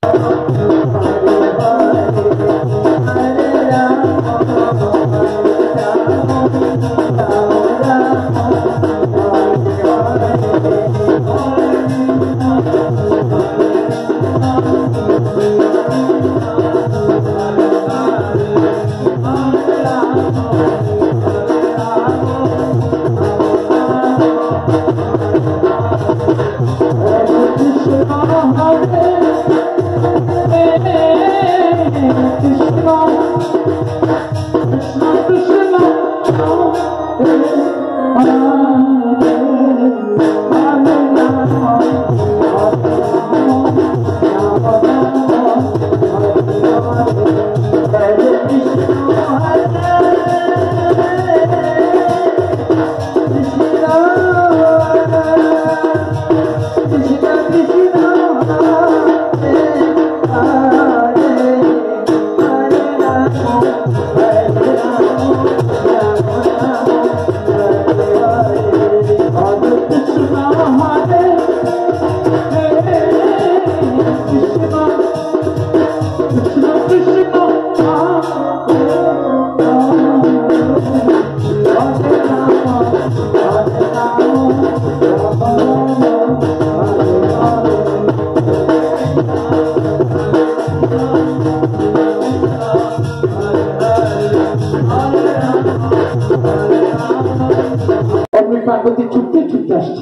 পার্বতী ছুটতে ছুটতে আসছে।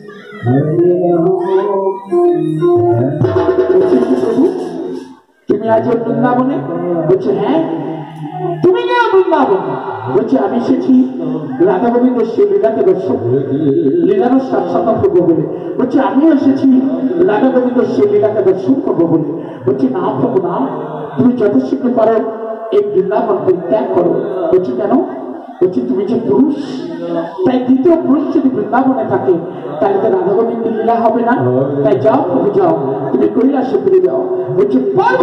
তুমি আজ বৃন্দাবনে? বলছে হ্যাঁ। তুমি না বৃন্দাবন? বলছে আমি এসেছি রাধা গোবিন্দের সেই লীলাকে দর্শন, লীলার সাক্ষাৎ করবো বলে। বলছে আমিও এসেছি রাধা গোবিন্দের সেই লীলাকে দর্শন করবো বলে। বলছে না প্রভু না, তুমি যথেষ্ট পারো এই বৃন্দাবন পরিত্যাগ করো। বলছে কেন? বলছে তুমি যে পুরুষ, তাই দ্বিতীয় পুরুষ যদি বৃন্দাবনে থাকে তাহলে তো রাধা গোবিন্দের লীলা হবে না। তাই যাও প্রভু যাও, তুমি কৈলাসে ফিরে যাও। বলছে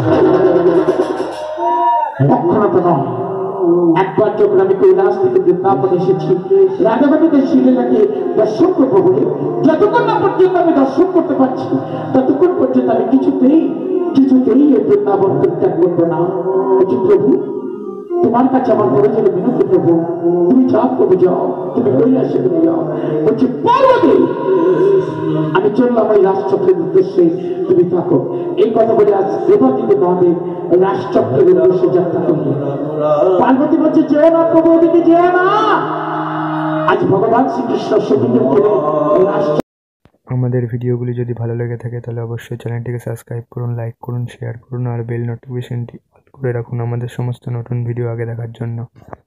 কখনো তো নয়। একবার যখন আমি কৈলাস থেকে বৃন্দাবনে এসেছি রাধা গোবিন্দের সেই লীলাকে দর্শন করবো বলে, যতক্ষণ না পর্যন্ত আমি দর্শন করতে পারছি ততক্ষণ পর্যন্ত আমি কিছুতেই এই বৃন্দাবন পরিত্যাগ করবো না। বলছি প্রভু তোমার কাছে আমার বড় জন্য বিনতি প্রভু, তুমি যাও প্রভু যাও, তুমি কৈলাসে ফিরে যাও। বলছি পার্বতী আমি চললাম ওই রাজচক্রের উদ্দেশ্যে, তুমি থাকো। এই কথা বলে আজ দেবাদিকে মহাদেব রাজচক্রের উদ্দেশ্যে যাত্রা করবে। পার্বতী বলছে যেও না প্রভু, ওদিকে যেও না। আজ ভগবান শ্রীকৃষ্ণ সেদিকে আমাদের ভিডিওগুলি যদি ভালো লেগে থাকে তাহলে অবশ্যই চ্যানেলটিকে সাবস্ক্রাইব করুন, লাইক করুন, শেয়ার করুন আর বেল নোটিফিকেশনটি অল করে রাখুন আমাদের সমস্ত নতুন ভিডিও আগে দেখার জন্য।